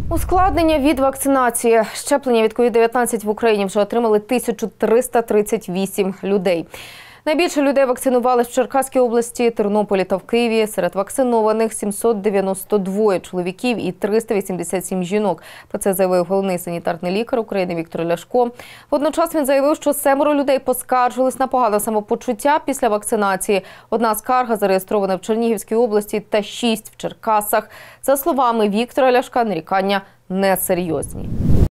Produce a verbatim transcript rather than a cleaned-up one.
Ускладнення від вакцинації. Щеплення від ковід дев'ятнадцять в Україні вже отримали тисячу триста тридцять вісім людей. Найбільше людей вакцинували в Черкаській області, Тернополі та в Києві. Серед вакцинованих сімсот дев'яносто два чоловіків і триста вісімдесят сім жінок. Про це заявив головний санітарний лікар України Віктор Ляшко. Водночас він заявив, що семеро людей поскаржились на погане самопочуття після вакцинації. Одна скарга зареєстрована в Чернігівській області та шість в Черкасах. За словами Віктора Ляшка, нарікання несерйозні.